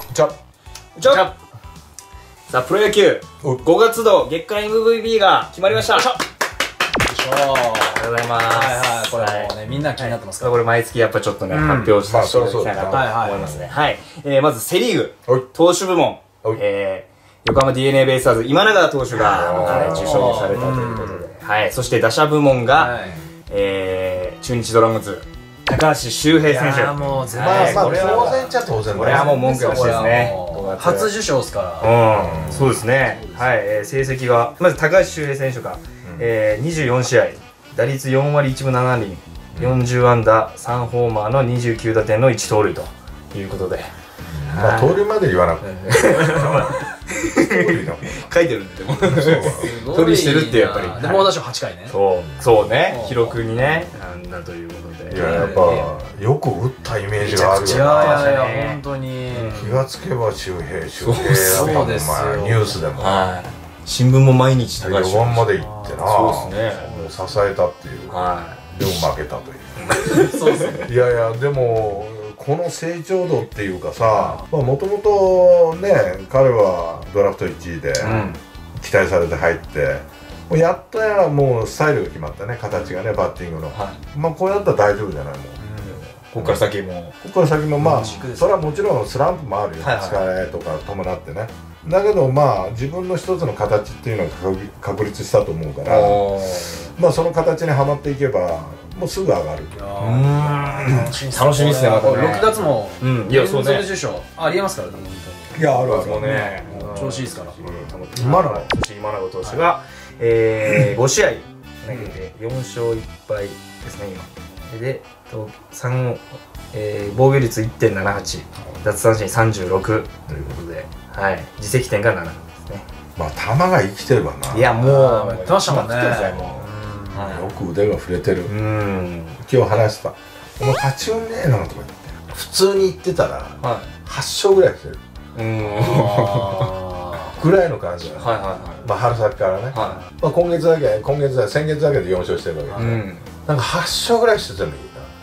ちょさあ、プロ野球5月度月間 MVP が決まりました。ありがとうございます。 これもうね、みんな気になってますから。 これ毎月やっぱちょっとね、発表していただきたいなと思いますね。はい。まずセリーグ投手部門、横浜 DeNA ベイスターズ今永投手が受賞されたということで、はい。そして打者部門が中日ドラゴンズ高橋周平選手。 もう全部当然っちゃ当然。 これはもう文句なしですね。 初受賞ですから。 そうですね。はい。成績がまず高橋周平選手が24試合打率4割1分7厘40安打3ホーマーの29打点の1盗塁ということで、 まあ盗塁まで言わなくて書いてるんで、でも盗塁してるってやっぱりで猛打賞8回ね。 そうね、記録にねなんだということで、 いややっぱよく打ったイメージがあるよな。いや本当に気がつけば周平だったニュースでも新聞も毎日高橋 4番まで行ってな、 そうですね、 もう支えたっていう、でも負けたという。 そうですね。 いやいやでもこの成長度っていうかさ、もともとね彼はドラフト1位で期待されて入って、もうやっとやらもうスタイルが決まったね、形がね、バッティングの。まあこうやったら大丈夫じゃないもん。 ここから先もまあそれはもちろんスランプもあるよ、疲れとか伴ってね。だけどまあ自分の一つの形っていうのを確立したと思うから、まあその形にはまっていけばもうすぐ上がる。 楽しみですね。また 6月も連続受賞ありえますからね、本当に。 いやあるあるもうね、 調子いいですから。 今永投手が5試合投げて4勝1敗ですね今で、防御率 1.78 奪三振36ということで、はい、自責点が7ですね。 まあ球が生きてればな。 いやもう言ってましたもんね。 よく腕が触れてる。今日話した、お前勝ち運ねえなとか言って、普通に言ってたら8勝ぐらいしてるぐらいの感じだね。まあ春先からね、まあ先月だけで4勝してるわけで、なんか8勝ぐらいしてたのに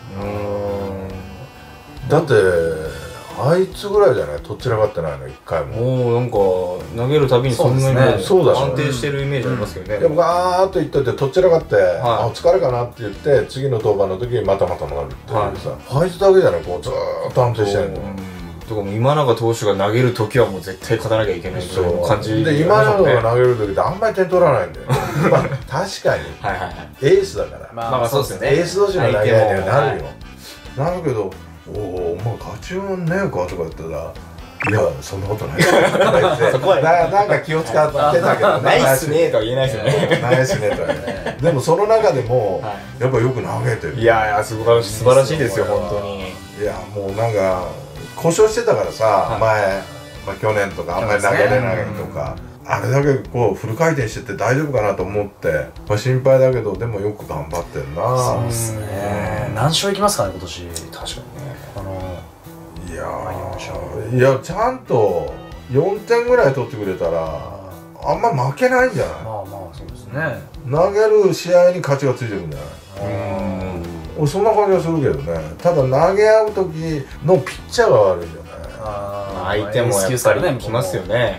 だってあいつぐらいじゃない、とっちらかってないの1回も。 もうなんか投げるたびにそんなに安定してるイメージありますけどね。 でもガーッといっててとっちらかってあ疲れかなって言って次の登板の時にまたまた回るっていうさ、あいつだけじゃない、こうずーっと安定してるの。 とかも今永投手が投げる時はもう絶対勝たなきゃいけないという感じで、今永が投げる時ってあんまり点取らないんだよ。まあ確かにエースだから、 まあそうですよね、 エース同士の投げ合いにはなるよ。なるけど「お前勝ち運ねえか」とか言ったら「いやそんなことない」そこはなんか気を使ってたけど、 ナイスねとは言えないですよね。 ナイスねとはね。でもその中でもやっぱよく投げてる。 いやいや素晴らしいですよ本当に。 いやもうなんか故障してたからさ、前去年とかあんまり投げれないとか、あれだけこうフル回転してて大丈夫かなと思って心配だけど、でもよく頑張ってんな。 そうですね。何勝いきますかね今年。確かにね。 いやちゃんと4点ぐらい取ってくれたらあんま負けないんじゃない。 まあまあそうですね。 投げる試合に勝ちがついてるんじゃない。そんな感じがするけどね。ただ投げ合う時のピッチャーが悪いよね。 相手もやっぱり来ますよね。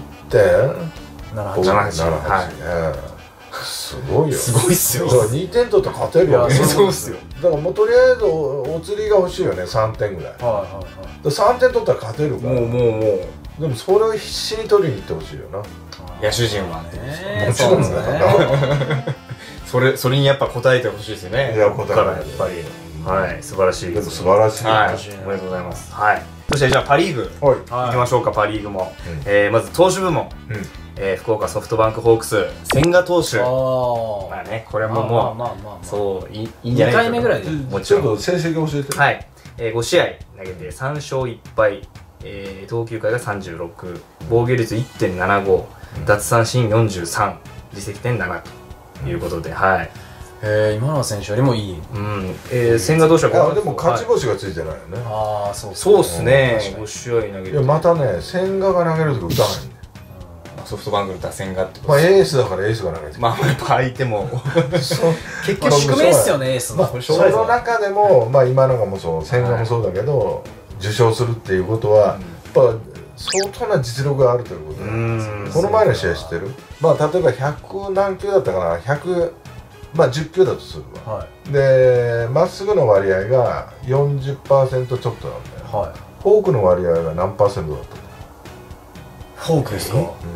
1.78すごいよ。 すごいっすよ。 だから2点取ったら勝てるよね。 そうっすよ。 だからもうとりあえずお釣りが欲しいよね、3点ぐらい。3点取ったら勝てるから。もうでもそれを必死に取りに行ってほしいよな、 野手陣は。 もちろんね。 それにやっぱ応えてほしいですよね。 いや応えてやっぱり素晴らしい。 でも素晴らしい。 おめでとうございます。はい。そしてじゃあパ・リーグいきましょうか。パ・リーグもまず投手部門、福岡ソフトバンクホークス千賀投手。まあね、これはもうそういいんじゃないですか。 2回目ぐらいでもちろん。 ちょっと成績教えて。 はい、5試合投げて3勝1敗、投球回が36、防御率 1.75、奪三振43、自責点7ということで、はい。 今永選手よりもいい。 千賀投手はでも勝ち星がついてないよね。 そうっすね。5試合投げて。 いやまたね、千賀が投げるとき打たないんだよ。 ソフトバンクの打線がってこと。 まあエースだからエースが投げてる。 まあやっぱ相手も結局宿命っすよね、エースの。 その中でもまあ今永もそう、千賀もそうだけど受賞するっていうことはやっぱ相当な実力があるということで、この前の試合知ってる？まあ例えば100何球だったかな、100、まあ10球だとするわ、はい、でまっすぐの割合が 40% ちょっとなんだよ、はい、フォークの割合が何%だった？ フォークですか？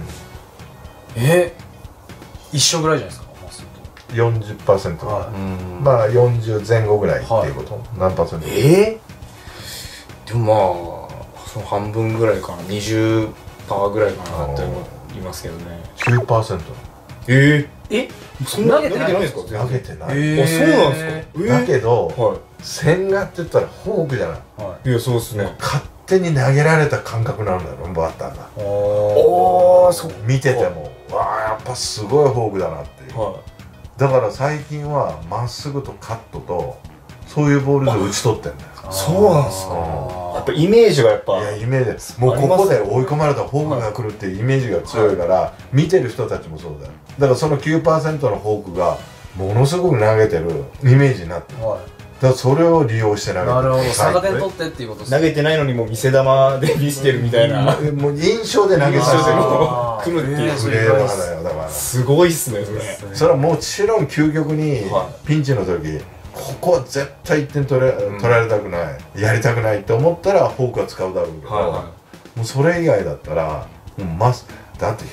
一緒ぐらいじゃないですか？ 40%、はい、まあ40前後ぐらいっていうこと、はい、何パーセント？ でもまあその半分ぐらいかな、20%ぐらいかなって思いますけどね。 9%。 そんな投げてないんですか？ 投げてない。 あ、そうなんですか？ だけど千賀って言ったらフォークじゃない。 いや、そうですね。 勝手に投げられた感覚なんだよ、バッターが。見てても、わあやっぱすごいフォークだなっていう。だから最近はまっすぐとカットとそういうボールで打ち取ってんだよ。 そうなんですか。やっぱイメージがやっぱ、 いやイメージです。もうここで追い込まれたフォークが来るっていうイメージが強いから、見てる人たちもそうだよ。だからその 9% のフォークがものすごく投げてるイメージになってる。だからそれを利用して投げてる。 なるほど、逆点取ってっていうことですね。 投げてないのにもう見せ球で見せてるみたいな、 もう印象で投げさせてる来るっていうプレーバーだよ。だからすごいっすねそれはもちろん究極にピンチの時、ここは絶対1点取られたくない、やりたくないって思ったらフォークは使うだろうけど、もうそれ以外だったらだって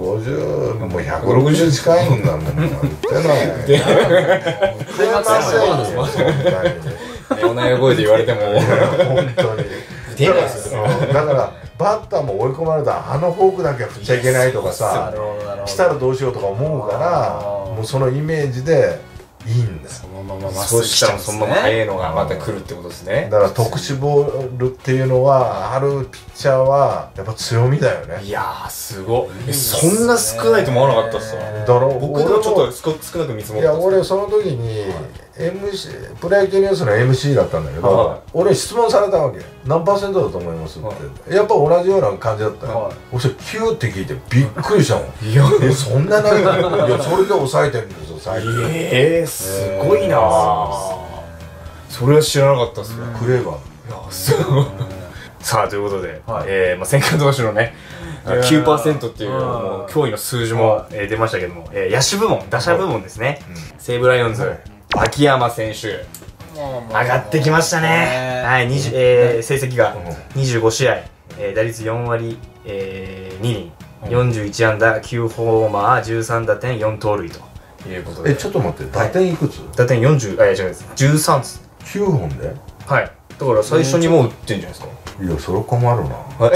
150、もう160近いんだもん。打ってない。打てませんよ。 おなや声で言われても本当に。だからバッターも追い込まれたあのフォークだけは振っちゃいけないとかさ、したらどうしようとか思うから、もうそのイメージでいいんだよ。 そうしたらそのまま速いのがまた来るってことですね。 だから特殊ボールっていうのはあるピッチャーはやっぱ強みだよね。 いやーすごい。そんな少ないと思わなかったっすわ。僕でもちょっと少なく見積もった。 いや俺その時にプロ野球ニュースの MC だったんだけど、俺質問されたわけ。何%だと思いますって。やっぱ同じような感じだったよ。俺9って聞いてびっくりしたもん。いやそんな投げたの？いやそれで抑えてるんですよ最近。 すごいなぁ。それは知らなかったっすね。 クレーバー。 さあということで、千賀投手のね 9% っていうもう驚異の数字も出ましたけども、野手部門、打者部門ですね。西武ライオンズ秋山選手上がってきましたね。はい、成績が25試合、打率4割2厘、41安打9ホーマー13打点4盗塁ということで。 ちょっと待って、打点いくつ？ 打点40、違います、13です。 9本で？ はい、だから最初にもう打ってんじゃないですか。 いやそれ困るな。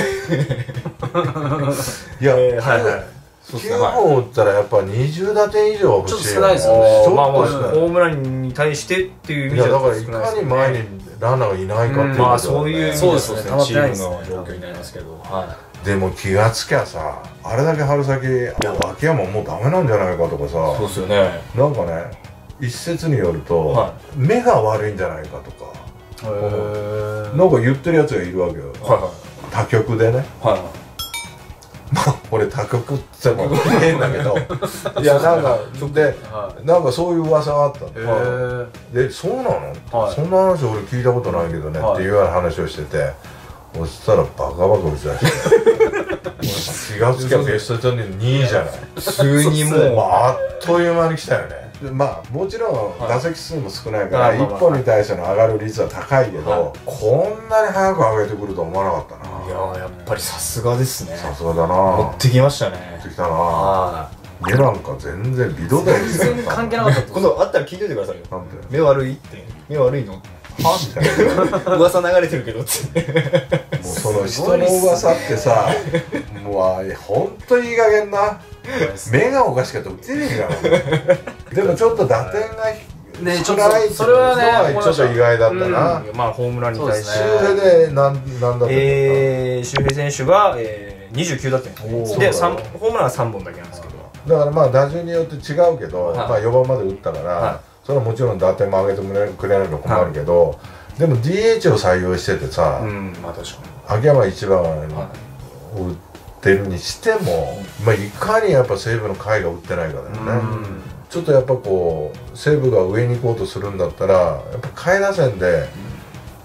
いや9本打ったらやっぱ20打点以上は欲しい。 ちょっと少ないですよね。 まあまあホームランに対してっていう意味ではだからいかに前にランナーがいないかっていう。 まあそういう意味そうですね。 チームの状況になりますけど。 でも気がつきゃさ、あれだけ春先秋山もうダメなんじゃないかとかさ。 そうですよね。 なんかね、一説によると目が悪いんじゃないかとかなんか言ってるやつがいるわけよ。他局でね。まあ俺他局って言っても変だけど、いやなんかでなんかそういう噂があったの。でそうなの？そんな話俺聞いたことないけどねっていうような話をしてて、そしたらバカバカ打ち出して気がつきゃベスト10に2位じゃない。 普通にもうあっという間に来たよね。まあもちろん打席数も少ないから1本に対しての上がる率は高いけど、こんなに早く上げてくると思わなかったな。 いややっぱりさすがですね。 さすがだな。 持ってきましたね。 持ってきたな。目なんか全然微動だよ。 全然関係なかった。 今度会ったら聞いといてくださいよ。 なんで目悪いって。目悪いのはみたいな噂流れてるけどってもうその人の噂ってさ、もうほんといい加減な。目がおかしかったら打てねえから。でもちょっと打点が少ないっていうのはちょっと意外だったな。 まあホームランに対して周平で何だった周平選手が29打点でホームランは3本だけなんですけど、 だからまあ打順によって違うけど、まあ4番まで打ったからそれはもちろん打点も上げてくれないと困るけど、でも DH を採用しててさ、秋山1番を打ってるにしても、まあいかにやっぱ西武の甲斐が打ってないかだよね。ちょっとやっぱこう西武が上に行こうとするんだったらやっぱ下位打線で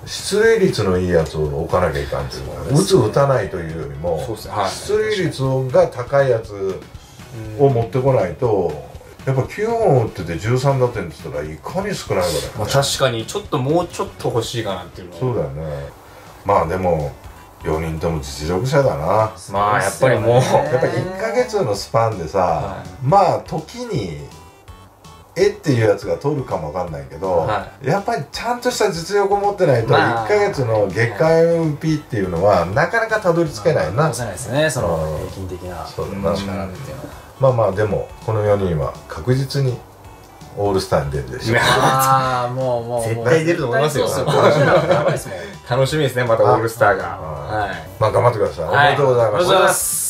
出塁率のいいやつを置かなきゃいかんっていうのは、打つ打たないというよりも、出塁率が高いやつを持ってこないと、やっぱ9本打ってて13打点って言ったらいかに少ないかだよね。 確かにもうちょっと欲しいかなっていうのは。 そうだよね。まあでも4人とも実力者だな。 まあやっぱりもうやっぱり1ヶ月のスパンでさ、まあ時にっていうやつが取るかもわかんないけど、やっぱりちゃんとした実力を持ってないと1ヶ月の月間 MVP っていうのはなかなかたどり着けないな。 そうですね、その平均的な力っていうのは。 まあまあでもこの4人は確実にオールスターに出るでしょう。 ああ、もう絶対出ると思いますよ。楽しみですね、またオールスターが。 まあ頑張ってください。おめでとうございます。